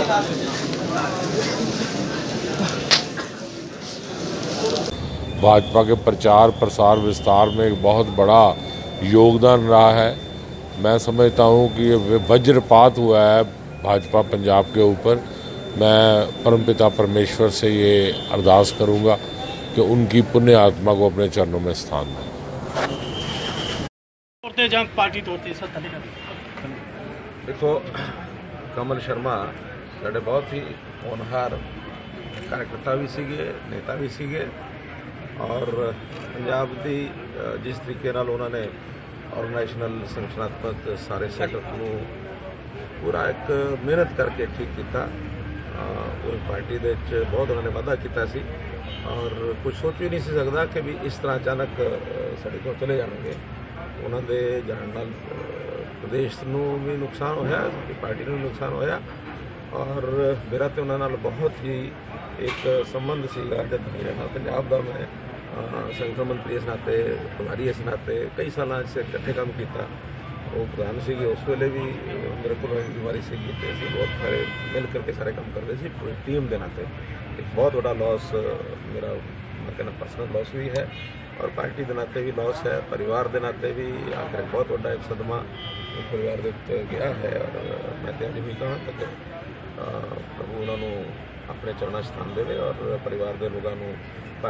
भाजपा के प्रचार प्रसार विस्तार में एक बहुत बड़ा योगदान रहा है। मैं समझता हूँ कि ये वज्रपात हुआ है भाजपा पंजाब के ऊपर। मैं परमपिता परमेश्वर से ये अरदास करूँगा कि उनकी पुण्य आत्मा को अपने चरणों में स्थान दें। देखो, कमल शर्मा साढ़े बहुत ही होनहार कार्यकर्ता भी सीगे, नेता भी सीगे और पंजाब की जिस तरीके नाल उन्होंने ऑर्गेनाइजेशनल संगठनात्मक सारे सैटअप को पूरा एक मेहनत करके ठीक किया। पूरी पार्टी दे बहुत उन्होंने वादा किया सी और कुछ सोच भी नहीं सी सकता कि भी इस तरह अचानक साढ़े को चले जाएंगे। उन्होंने जाने नाल प्रदेश नूं भी नुकसान होया, पार्टी नूं नुकसान होया और मेरा तो उन्होंने बहुत ही एक संबंध सीगा पंजाब का। मैं संगठन मंत्री इस नाते, प्रभारी इस नाते कई साल से इकट्ठे काम किया। वो प्रधान सी उस वेले भी मेरे को बीमारी से बहुत सारे मिल करके सारे काम करते थे पूरी टीम के नाते। एक बहुत बड़ा लॉस मेरा मैं कहना पर्सनल लॉस भी है और पार्टी के नाते भी लॉस है, परिवार के नाते भी आखिर बहुत बड़ा एक सदमा परिवार के उत्ते गया है। और मैं तो अभी भी कहा कि प्रभु उन्होंने अपने चरणों स्थान देवे और परिवार के लोगों